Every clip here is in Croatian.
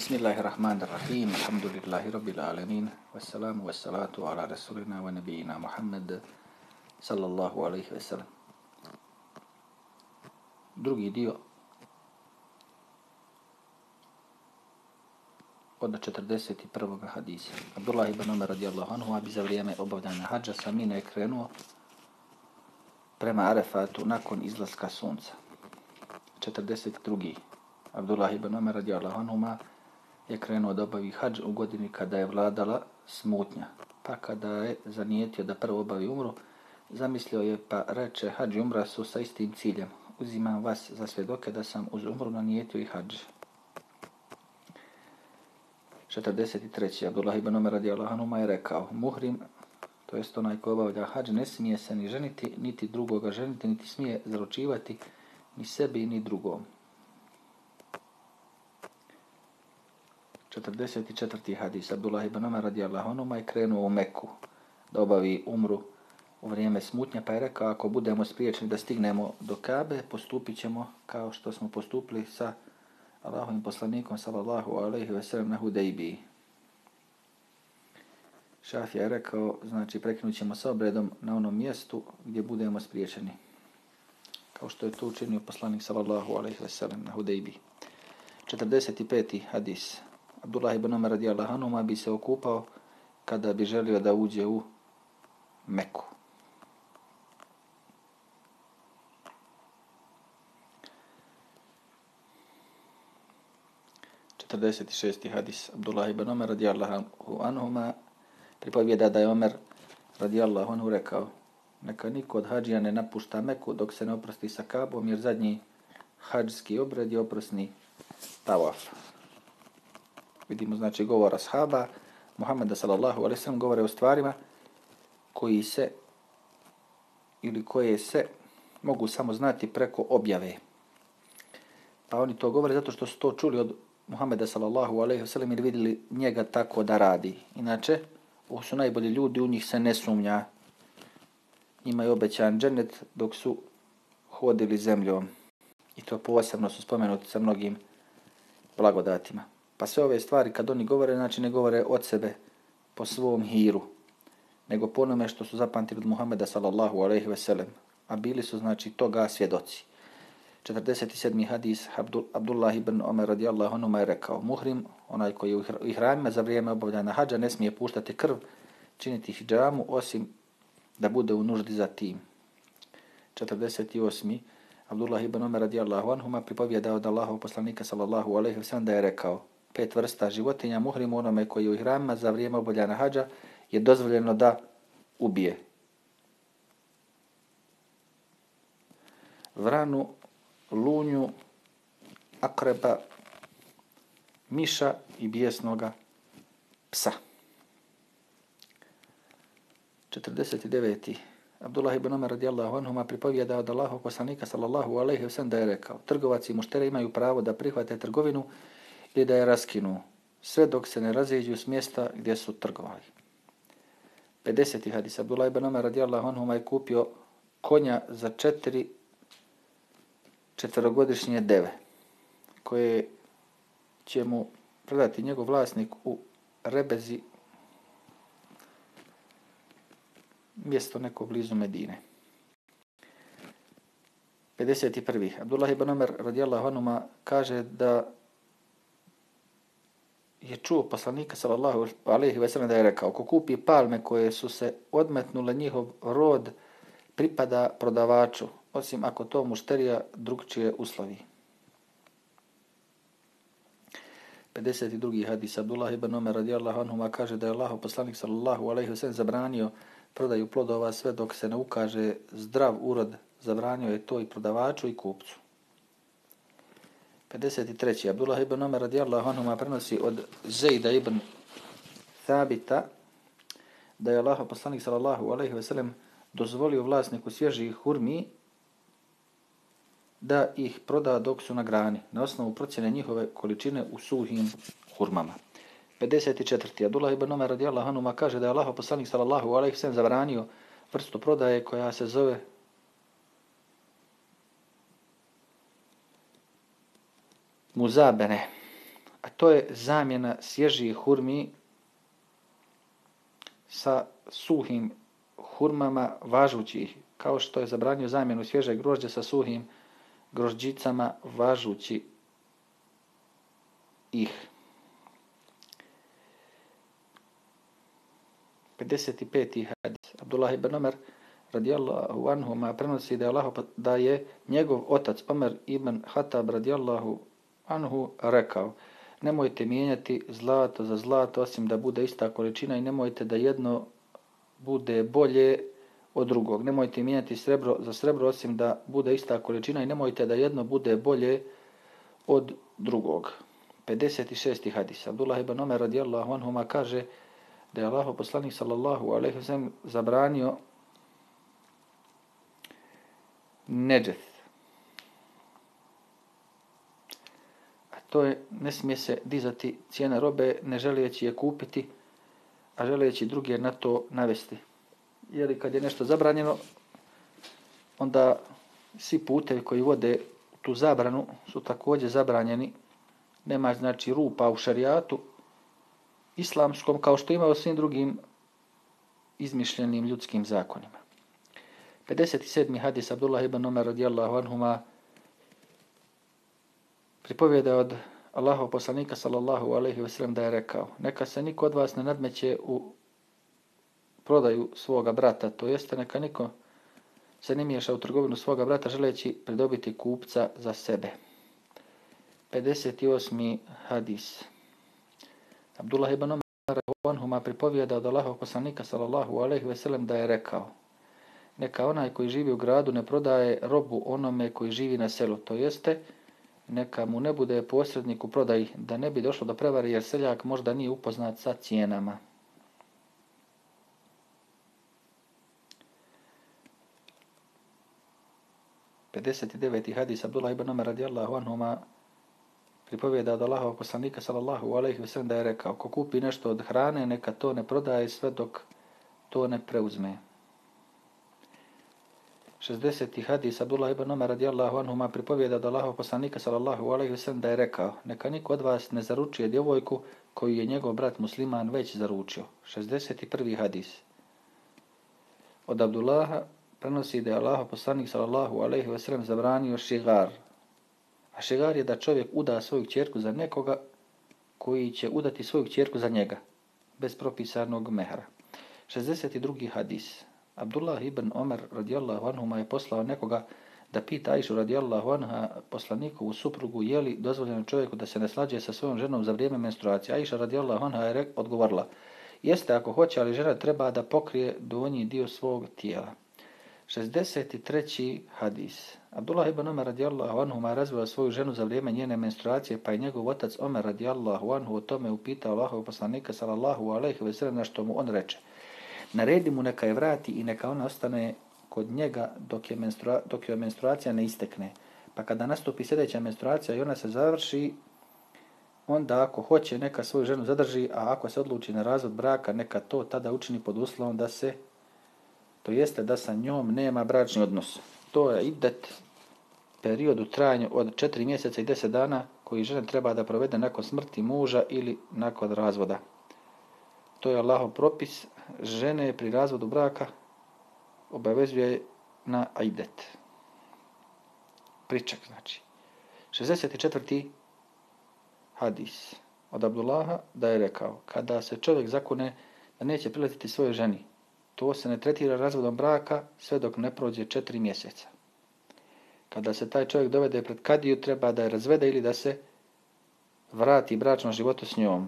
Bismillahirrahmanirrahim. Alhamdulillahi rabbil alamin. Wassalamu wassalatu ala rasulina wa nabiyina Muhammad sallallahu alaihi wasallam. Drugi dio od 41. hadisa. Abdullah ibn Umar radijallahu anhu bi za vrijeme obavljanja hadža sa Mine je krenuo prema Arefatu nakon izlaska sunca. 42. Abdullah ibn Umar radijallahu anhuma je krenuo da obavi hadž u godini kada je vladala smutnja. Pa kada je zanijetio da prvo obavi umru, zamislio je pa reče: hadž i umra su sa istim ciljem. Uzimam vas za svjedoke da sam uz umru nanijetio i hadž. 43. Abdullah ibn Umar radijallahu anhuma je rekao: muhrim, to jest onaj ko obavlja hadž, ne smije se ni ženiti, niti drugoga ženiti, niti smije zaručivati ni sebi ni drugom. 44. hadis. Abdullah ibn Umar radijallahu anhuma je krenuo u Meku da obavi umru u vrijeme smutnja, pa je rekao: ako budemo spriječeni da stignemo do Kabe, postupit ćemo kao što smo postupili sa Allahovim poslanikom sallallahu alejhi ve sellem na Hudejbiji. Šafija je rekao, znači prekinut ćemo sa obredom na onom mjestu gdje budemo spriječeni, kao što je to učinio poslanik sallallahu alejhi ve sellem na Hudejbiji. 45. hadis. Abdullah ibn Umar radijallahu anhuma bi se okupao kada bi želio da uđe u Meku. Hadis. Abdullah ibn Umar radijallahu anhuma pripovijeda da je Omer radijallahu anhu rekao: neka niko od hadžija ne napušta Meku dok se ne oprosti sa Kabom, jer zadnji hadžski obred je oprosni tavaf. Vidimo znači govor ashaba Muhammeda sallallahu alejhi ve sellem govore o stvarima koji se ili koje se mogu samo znati preko objave. Pa oni to govore zato što su to čuli od Muhammeda sallallahu alejhi ve sellem ili vidjeli njega tako da radi. Inače, ovo su najbolji ljudi, u njih se ne sumnja. Njima je obećan džennet dok su hodili zemljom. I to posebno su spomenuti sa mnogim blagodatima. Pa sve ove stvari kad oni govore, znači ne govore od sebe po svom hiru, nego po onome što su zapamtili od Muhammeda sallallahu alejhi ve sellem, a bili su znači toga svjedoci. 47. hadis. Abdullah ibn Umar radijallahu anhuma je rekao: muhrim, onaj koji je u ihramima za vrijeme obavljanja hadža, ne smije puštati krv, činiti hidžamu, osim da bude u nuždi za tim. 48. Abdullah ibn Umar radijallahu anhuma pripovijeda od Allahov poslanika sallallahu alejhi ve sellem da je rekao: 5 vrsta životinja muhrimu, onome koji je u ihramima za vrijeme obavljanja hadža, je dozvoljeno da ubije: vranu, lunju, akreba, miša i bijesnoga psa. 49. Abdullah ibn Umar radijallahu anhuma pripovijeda od Allahov poslanika sallallahu alejhi ve sellem da je rekao: trgovac i muštere imaju pravo da prihvate trgovinu ili da je raskinu, sve dok se ne raziđu s mjesta gdje su trgovali. 50. hadis. Abdullah ibn Umar radijallahu anhuma je kupio konja za 4 četverogodišnje deve, koje će mu predati njegov vlasnik u Rebezi, mjesto neko blizu Medine. 51. Abdullah ibn Umar radijallahu anhuma kaže da je čuo poslanika sallallahu alejhi ve sellem da je rekao: ko kupi palme koje su se odmetnule, njihov rod pripada prodavaču, osim ako to mušterija drugčije uslovi. 52. hadis. Abdullah ibn Umar radijallahu anhuma kaže da je Allahov poslanik sallallahu alejhi ve sellem zabranio prodaju plodova sve dok se ne ukaže zdrav urod. Zabranio je to i prodavaču i kupcu. 53. Abdullah ibn Umar radijallahu anhuma prenosi od Zejda ibn Thabita da je Allahov poslanik sallallahu alejhi ve sellem dozvolio vlasniku svježih hurmi da ih proda dok su na grani, na osnovu procjene njihove količine u suhim hurmama. 54. Abdullah ibn Umar radijallahu anhuma kaže da je Allahov poslanik sallallahu alejhi ve sellem zabranio vrstu prodaje koja se zove muzabene, a to je zamjena svježih hurmi sa suhim hurmama važućih, kao što je zabranio zamjenu svježeg grožđa sa suhim grožđicama važući ih. 55. hadis. Abdullah ibn Omer radijallahu anhuma prenosi da je njegov otac Omer ibn Hatab radijallahu anhu rekao: nemojte mijenjati zlato za zlato osim da bude ista količina i nemojte da jedno bude bolje od drugog. Nemojte mijenjati srebro za srebro osim da bude ista količina i nemojte da jedno bude bolje od drugog. 56. hadis. Abdullah ibn Omer radijallahu anhuma kaže da je Allahov poslanik sallallahu alejhi ve sellem zabranio nedžeth. A to je, ne smije se dizati cijena robe ne želeći je kupiti, a želeći druge na to navesti. Jer kad je nešto zabranjeno, onda svi putevi koji vode tu zabranu su također zabranjeni. Nema znači rupa u šarijatu islamskom kao što ima u svim drugim izmišljenim ljudskim zakonima. 57. hadis. Abdullah ibn Omer radijallahu anhuma pripovijeda od Allahov poslanika sallallahu alejhi ve sellem da je rekao: neka se niko od vas ne nadmeće u prodaju svoga brata, to jeste neka niko se ne miješa u trgovinu svoga brata želeći pridobiti kupca za sebe. 58. hadis. Abdullah ibn Omer anhuma pripovijeda od Allahov poslanika sallallahu alejhi ve sellem da je rekao: neka onaj koji živi u gradu ne prodaje robu onome koji živi na selu, to jeste neka mu ne bude posrednik u prodaji, da ne bi došlo do prevare jer seljak možda nije upoznat sa cijenama. Pedeset deveti hadis. Abdullah ibn Omer radijallahu anhuma pripovijeda od Allahov poslanika sallallahu alejhi ve sellem da je rekao: ko kupi nešto od hrane, neka to ne prodaje sve dok to ne preuzme. 60. hadis. Abdullah ibn Omer radijallahu anhuma pripovijeda od Allahov poslanika sallallahu alejhi ve sellem da je rekao: neka niko od vas ne zaručuje djevojku koju je njegov brat musliman već zaručio. 61. hadis. Od Abdullaha prenosi da je Allahov poslanik sallallahu alejhi ve sellem zabranio šigar. A šigar je da čovjek uda svoju kćerku za nekoga koji će udati svoju kćerku za njega, bez propisanog mehra. 62. hadis. Abdullah ibn Omer radijallahu anhuma je poslao nekoga da pita Aishu radijallahu anha, poslanikovu suprugu, je li dozvoljeno čovjeku da se ne slađe sa svojom ženom za vrijeme menstruacije. Aisha radijallahu anha je odgovorila: jeste ako hoće, ali žena treba da pokrije donji dio svog tijela. 63. hadis. Abdullah ibn Omer radijallahu anhuma razveo svoju ženu za vrijeme njene menstruacije, pa je njegov otac Omer radijallahu anhu o tome upitao Allahovog poslanika sallallahu alejhi ve sellem, na što mu on reče: naredi mu neka je vrati i neka ona ostane kod njega dok joj menstruacija ne istekne. Pa kada nastupi sljedeća menstruacija i ona se završi, onda ako hoće neka svoju ženu zadrži, a ako se odluči na razvod braka, neka to tada učini pod uslovom da se, to jeste da sa njom nema bračni odnos. To je iddet, period u trajanju od 4 mjeseca i 10 dana koji žena treba da provede nakon smrti muža ili nakon razvoda. To je Allahov propis. Žene pri razvodu braka obavezuje na iddet. Pričak znači. 64. hadis. Od Abdullaha da je rekao: kada se čovjek zakune da neće priletiti svojoj ženi, to se ne tretira razvodom braka sve dok ne prođe 4 mjeseca. Kada se taj čovjek dovede pred kadiju, treba da je razvede ili da se vrati bračnom životu s njom.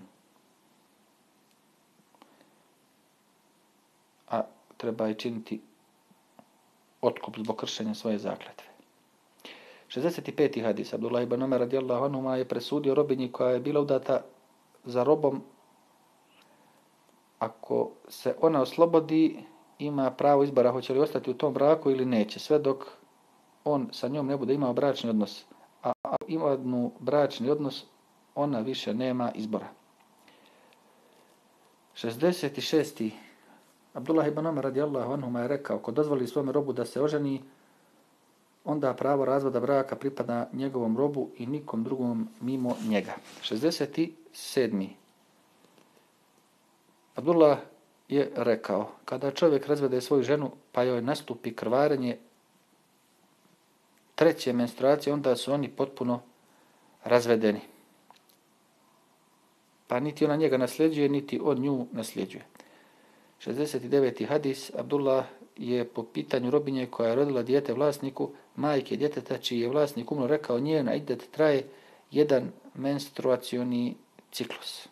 A treba i činiti otkup zbog kršenja svoje zakletve. 65. hadis. Abdullah ibn Omer radijallahu anhuma je presudio robinji koja je bila udata za robom, ako se ona oslobodi, ima pravo izbora hoće li ostati u tom braku ili neće, sve dok on sa njom ne bude imao bračni odnos. A ako ima bračni odnos, ona više nema izbora. 66. Abdullah ibn Omer radijallahu anhuma je rekao: ko dozvoli svome robu da se oženi, onda pravo razvoda braka pripada njegovom robu i nikom drugom mimo njega. 67. Abdullah je rekao, kada čovjek razvede svoju ženu pa joj nastupi krvarenje treće menstruacije, onda su oni potpuno razvedeni. Pa niti ona njega nasljeđuje, niti on nju nasljeđuje. 69. hadis. Abdullah je po pitanju robinje koja je rodila dijete vlasniku, majke djeteta čiji je vlasnik umro, rekao, njena idet traje jedan menstruacioni ciklus.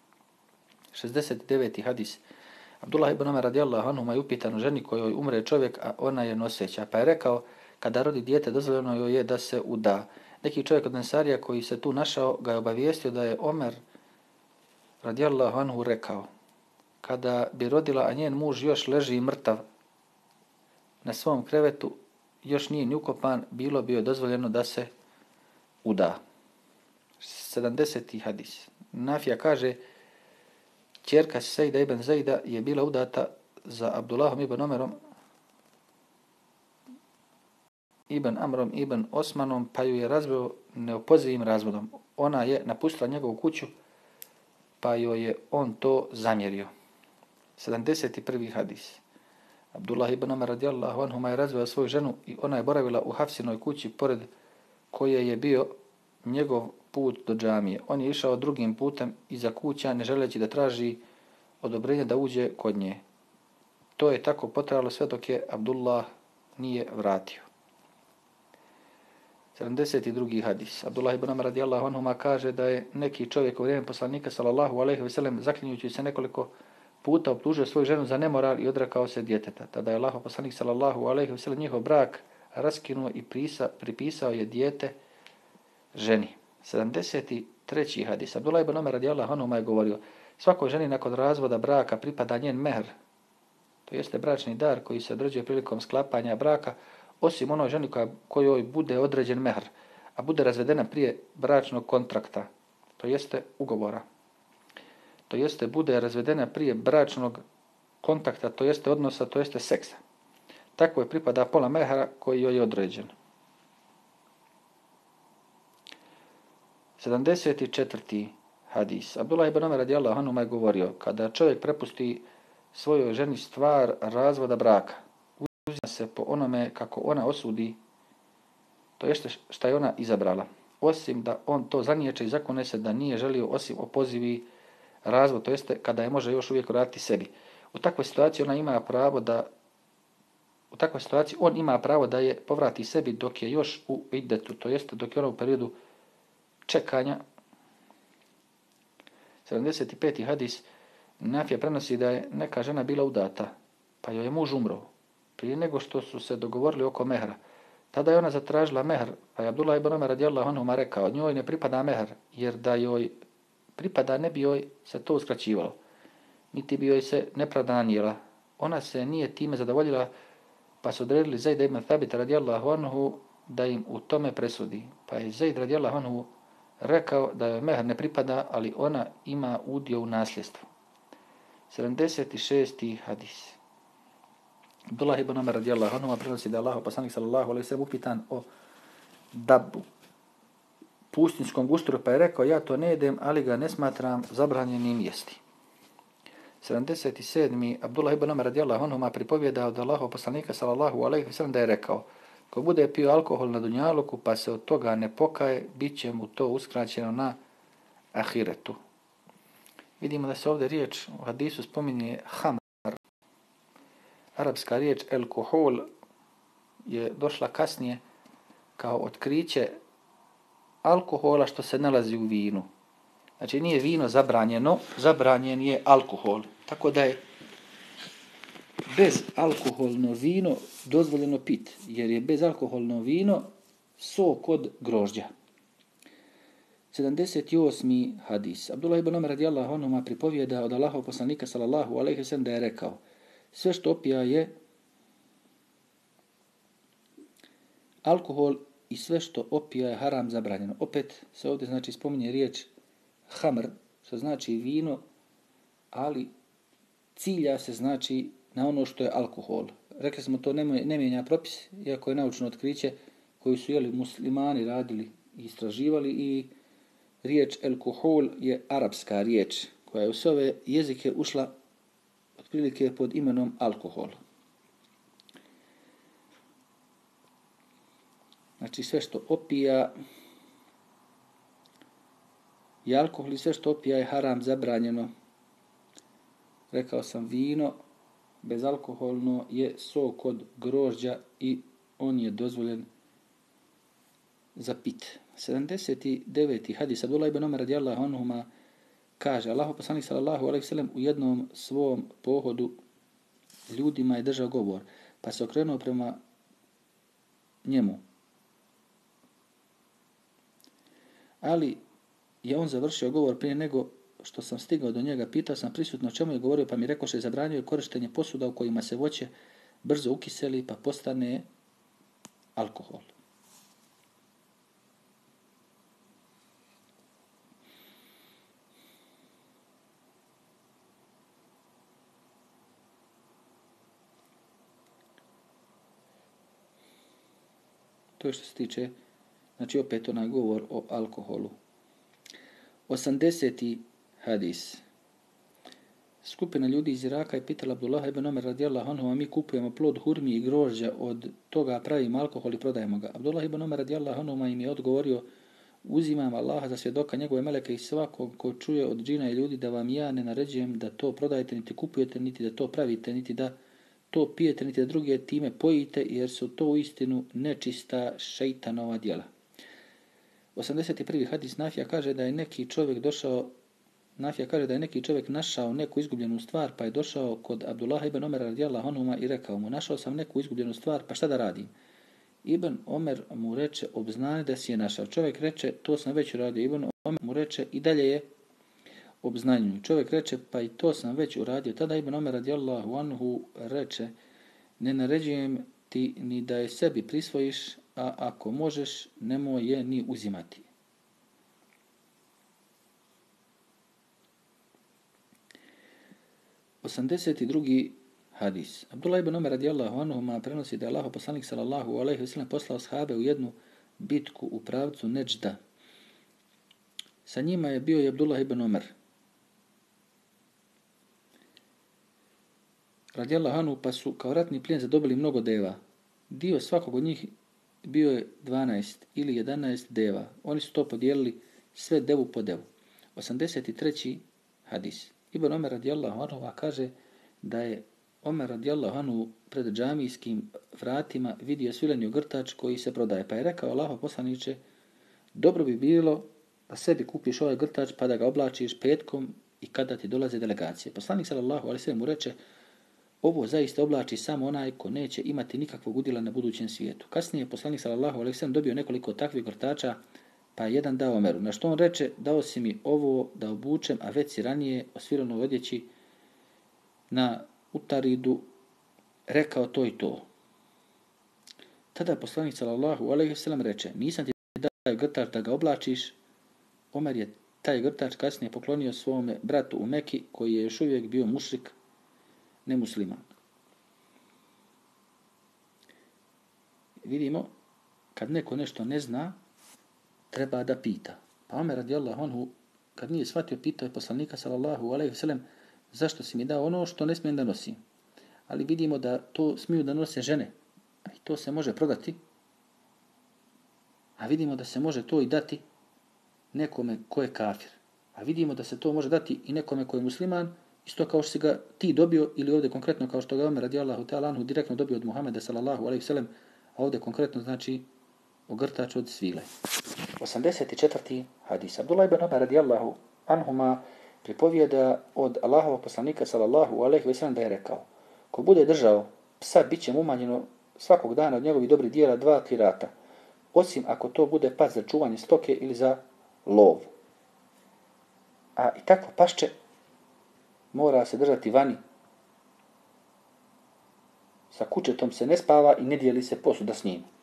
69. hadis. Abdullah ibn Omer radijallahu anhuma je upitan o ženi kojoj umre čovjek, a ona je noseća. Pa je rekao, kada rodi dijete, dozvoljeno joj je da se uda. Neki čovjek od Ensarija koji se tu našao ga je obavijestio da je Omer radijallahu anhu rekao, kada bi rodila, a njen muž još leži mrtav na svom krevetu, još nije ni ukopan, bilo bi joj dozvoljeno da se uda. 70. hadis. Nafija kaže, ćerka Sejda ibn Zejda je bila udata za Abdullahom ibn Omerom, ibn Amrom, ibn Osmanom, pa ju je razveo neopozivim razvodom. Ona je napustila njegovu kuću, pa joj je on to zamjerio. 71. hadis. Abdullah ibn Omer radijallahu anhuma je razveo svoju ženu i ona je boravila u Hafsinoj kući pored koje je bio njegov put do džamije. On je išao drugim putem iza kuća, ne želeći da traži odobrenje da uđe kod nje. To je tako potrajalo sve dok je Abdullah nije vratio. 72. hadis. Abdullah ibn Omer radijallahu anhuma kaže da je neki čovjek u vrijeme poslanika sallallahu alejhi ve sellem zaklinjući se nekoliko puta optužio svoju ženu za nemoral i odrekao se djeteta. Tada je Allahov poslanik sallallahu alejhi ve sellem njihov brak raskinuo i pripisao je dijete ženi. 73. hadis. Abdullah ibn Omer radijallahu anhuma je govorio, svakoj ženi nakon razvoda braka pripada njen mehr, to jeste bračni dar koji se određuje prilikom sklapanja braka, osim onoj ženi kojoj bude određen mehr, a bude razvedena prije bračnog kontrakta, to jeste ugovora. To jeste bude razvedena prije bračnog kontakta, to jeste odnosa, to jeste seksa. Tako je pripada pola mehra koji joj je određen. 74. hadis. Abdullah ibn Omer radijallahu anhu je govorio, kada čovjek prepusti svojoj ženi stvar razvoda braka, uzima se po onome kako ona osudi, to jeste šta je ona izabrala, osim da on to zaniječe i zakune se da nije želio osim opozivi razvod, to jeste kada je može još uvijek vratiti sebi. U takvoj situaciji on ima pravo da je povrati sebi dok je još u iddetu, to jeste dok je ona u periodu čekanja. 75. hadis. Nafija prenosi da je neka žena bila udata, pa joj je muž umro prije nego što su se dogovorili oko mehra. Tada je ona zatražila mehr, pa je Abdullah ibn Omer radijallahu anhuma rekao, njoj ne pripada mehr, jer da joj pripada ne bi joj se to uskraćivalo, niti bi joj se nepravda nanijela. Ona se nije time zadovoljila, pa su odredili Zejda ibn Thabita radijallahu anhu da im u tome presudi. Pa je Zejd radijallahu anhu rekao da joj mehr ne pripada, ali ona ima udio u nasljedstvu. 76. hadis. Abdullah ibn Omer radijallahu anhu prenosi da je Allahov poslanik sallallahu alejhi ve sellem upitan o dabu, pustinjskom gustru, pa je rekao, ja to ne jedem, ali ga ne smatram zabranjenim jesti. 77. Abdullah ibn Omer radijallahu anhu pripovjedao da Allahov poslanika sallallahu alejhi ve sellem da je rekao, ko bude pio alkohol na dunjaluku pa se od toga ne pokaje, bit će mu to uskraćeno na ahiretu. Vidimo da se ovdje riječ u hadisu spominje hamr. Arapska riječ alkohol je došla kasnije kao otkriće alkohola što se nalazi u vinu. Znači nije vino zabranjeno, zabranjen je alkohol. Tako da je bezalkoholno vino dozvoljeno pit, jer je bezalkoholno vino sok od grožđa. 78. hadis. Abdullah ibn Omer radijallahu anhu pripovijeda od Allahov poslanika sallallahu alejhi ve sellem da je rekao, sve što opija je alkohol i sve što opija je haram zabranjeno. Opet se ovdje znači spominje riječ hamr, što znači vino, ali cilja se znači na ono što je alkohol. Rekli smo to ne mijenja propis, iako je naučno otkriće koji su muslimani radili i istraživali i riječ el-kuhul je arapska riječ koja je u sve ove jezike ušla otprilike pod imenom alkohol. Znači sve što opija i alkohol i sve što opija je haram, zabranjeno. Rekao sam, vino bezalkoholno je sok od grožđa i on je dozvoljen za pit. 79. hadis Abdullah ibn Omer radijallahu anhuma kaže, Allahov poslanik sallallahu alejhi ve sellem u jednom svom pohodu ljudima je držao govor, pa se okrenuo prema njemu. Ali je on završio govor prije nego što sam stigao do njega, pitao sam prisutno o čemu je govorio, pa mi rekoše zabranio je korištenje posuda u kojima se voće brzo ukiseli pa postane alkohol. To je što se tiče, znači opet onaj govor o alkoholu. 80. hadis. Skupina ljudi iz Iraka je pitala Abdullah ibn Omer radijallahu anhu, a mi kupujemo plod hurmi i grožđa, od toga pravimo alkohol i prodajemo ga. Abdullah ibn Omer radijallahu anhu im je odgovorio, uzimam Allaha za svjedoka, njegove meleke i svakog ko čuje od džina i ljudi da vam ja ne naređujem da to prodajete, niti kupujete, niti da to pravite, niti da to pijete, niti da druge time pojite, jer su to uistinu nečista šejtanova djela. 81. hadis Nafija kaže da je neki čovjek našao neku izgubljenu stvar, pa je došao kod Abdullah ibn Omer radijallahu anhuma i rekao mu, našao sam neku izgubljenu stvar, pa šta da radim? Ibn Omer mu reče, obznani da si je našao. Čovjek reče, to sam već uradio. Ibn Omer mu reče, i dalje je obznanjuju. Čovjek reče, pa i to sam već uradio. Tada Ibn Omer radijallahu anhu reče, ne naređujem ti ni da je sebi prisvojiš, a ako možeš, nemoj je ni uzimati. Osamdeset drugi hadis. Abdullah ibn Omer radijallahu anhuma prenosi da je Allahov poslanik sallallahu alejhi ve sellem poslao ashabe u jednu bitku u pravcu Neđda. Sa njima je bio i Abdullah ibn Omer radijallahu anhu, pa su kao ratni plijen zadobili mnogo deva. Dio svakog od njih bio je 12 ili 11 deva. Oni su to podijelili sve devu po devu. 83. hadis. Ibn Omer radijallahu anhu kaže da je Omer radijallahu anhu pred džamijskim vratima vidio svileni ogrtač koji se prodaje. Pa je rekao, Allahov poslaniče, dobro bi bilo da sebi kupiš ovaj grtač pa da ga oblačiš petkom i kada ti dolaze delegacije. Poslanik sallallahu alejhi ve sellem mu reče, ovo zaista oblači samo onaj ko neće imati nikakvog udjela na budućem svijetu. Kasnije poslanik sallallahu alejhi ve sellem dobio nekoliko takvih grtača, pa je jedan dao Omeru. Na što on reče, dao si mi ovo da obučem, a već si ranije o svilenoj odjeći na Utaridu rekao to i to. Tada poslanik sallallahu alejhi ve sellem reče, nisam ti dao grtač da ga oblačiš. Omer je taj grtač kasnije poklonio svome bratu u Meki, koji je još uvijek bio mušrik, nemusliman. Vidimo, kad neko nešto ne zna, treba da pita. Pa Omer radijallahu anhu, kad nije shvatio, pitao je poslanika sallallahu alejhi ve sellem, zašto si mi dao ono što ne smijem da nosim? Ali vidimo da to smiju da nose žene. I to se može prodati. A vidimo da se može to i dati nekome ko je kafir. A vidimo da se to može dati i nekome ko je musliman, isto kao što si ga ti dobio, ili ovdje konkretno kao što ga Omer radijallahu ta'ala anhu direktno dobio od Muhameda sallallahu alejhi ve sellem, a ovdje konkretno znači ogrtač od svile. 84. hadis. Abdullah ibn Omer radijallahu anhuma pripovijeda od Allahovog poslanika sallallahu alejhi ve sellem da je rekao, ko bude držao psa, bit će mu umanjeno svakog dana od njegovih dobrih djela 2 kirata, osim ako to bude pas za čuvanje stoke ili za lov. A i takvo pašće mora se držati vani. Sa kućetom se ne spava i ne dijeli se posuda s njim.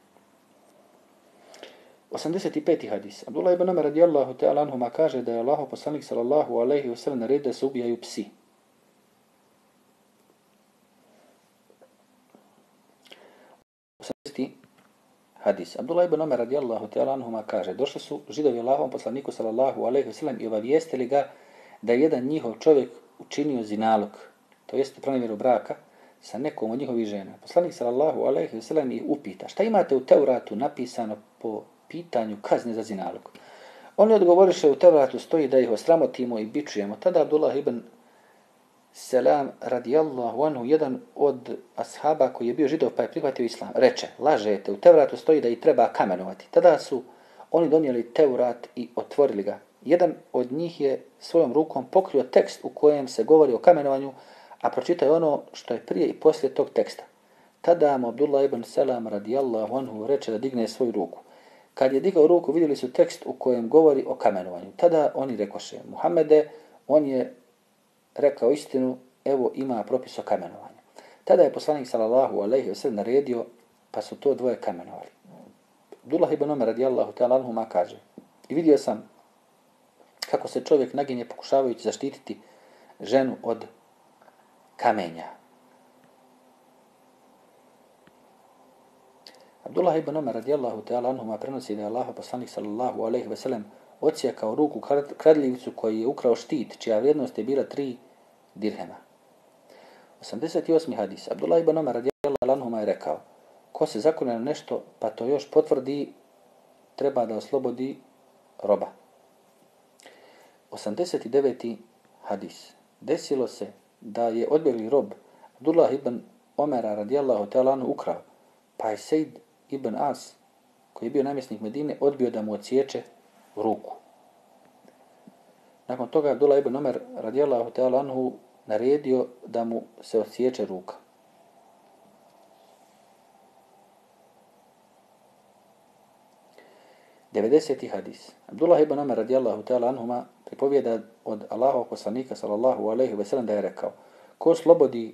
85. hadis. Abdullah ibn Omer radijallahu ta'ala anhuma kaže da je Allahov poslanik sallallahu alejhi ve sellem naredio da se ubijaju psi. hadis. Abdullah ibn Omer radijallahu ta'ala anhuma kaže, došli su židovi Allahovom poslaniku sallallahu alejhi ve sellem i obavijestili ga da je jedan njihov čovjek učinio zinalog, to jeste pronevjeru braka, sa nekom od njihovih žena. Poslanik sallallahu alejhi ve sellem ih upita, šta imate u Teuratu napisano po pitanju kazne za zinalog? Oni odgovoriše, u Tevratu stoji da ih osramotimo i bičujemo. Tada Abdullah ibn Selam radijallahu anhu, jedan od ashaba koji je bio židov pa je prihvatio islam, reče, lažete, u Tevratu stoji da ih treba kamenovati. Tada su oni donijeli Tevrat i otvorili ga. Jedan od njih je svojom rukom pokrio tekst u kojem se govori o kamenovanju, a pročitaj ono što je prije i poslije tog teksta. Tada mu Abdullah ibn Selam radijallahu anhu reče da digne svoju ruku. Kad je digao ruku, vidjeli su tekst u kojem govori o kamenovanju. Tada oni rekoše, Muhammede, on je rekao istinu, evo ima propis o kamenovanju. Tada je poslanik sallallahu alejhi ve sellem naredio, pa su to dvoje kamenovali. Abdullah ibn Omer radijallahu ta'ala anhuma kaže, i vidio sam kako se čovjek naginje pokušavajući zaštititi ženu od kamenja. Abdullah ibn Omer radijallahu ta'ala anhuma prenosi da je Allah poslanik sallallahu alejhi ve sellem odsjekao ruku kradljivcu koji je ukrao štit, čija vrijednost je bila 3 dirhema. 88. hadis. Abdullah ibn Omer radijallahu anhuma je rekao, ko se zakune na nešto pa to još potvrdi, treba da oslobodi roba. 89. hadis. Desilo se da je odbjegli rob Abdullah ibn Omera radijallahu ta'ala anhu ukrao, pa je Sejd ibn As, koji je bio namjesnik Medine, odbio da mu odsječe ruku. Nakon toga Abdullah ibn Omer radijallahu ta'ala anhu naredio da mu se odsječe ruka. Devedeseti hadis. Abdullah ibn Omer radijallahu ta'ala anhuma pripovijeda od Allahovog poslanika sallallahu alejhi ve sellem da je rekao, ko slobodi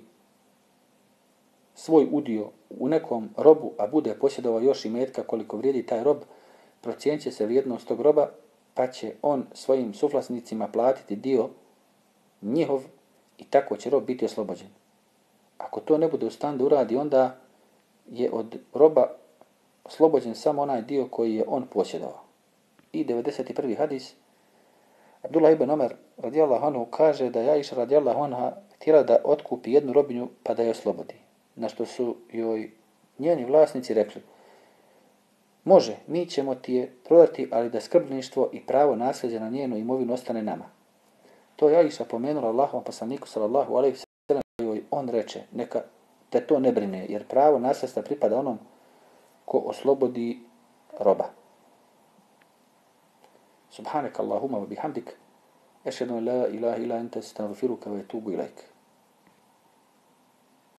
svoj udio u nekom robu, a bude posjedovao još i metka koliko vrijedi taj rob, procijenit će se vrijednost tog roba, pa će on svojim suvlasnicima platiti dio njihov i tako će rob biti oslobođen. Ako to ne bude u stanju da uradi, onda je od roba oslobođen samo onaj dio koji je on posjedovao. I 91. hadis. Abdullah ibn Omer radijallahu anhu kaže da je Aisha radijallahu anha htjela da otkupi jednu robinju pa da je oslobodi. Na što su joj njeni vlasnici rekli, može, mi ćemo ti je prodati, ali da skrbništvo i pravo nasljeđa na njenu imovinu ostane nama. To je Aisha pomenula Allahovom poslaniku sallallahu alejhi ve sellem, joj on reče, neka te to ne brine, jer pravo nasljedstva pripada onom ko oslobodi roba. Subhanak Allahumma wa bihamdik, ešhedu an la ilaha illa ente, astaghfiruka wa etubu ilaik.